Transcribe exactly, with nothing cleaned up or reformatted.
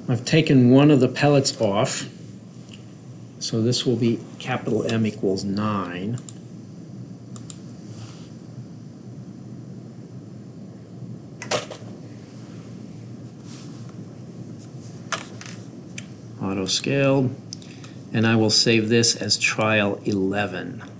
I've taken one of the pellets off, so this will be capital M equals nine. Auto scaled, and I will save this as trial eleven.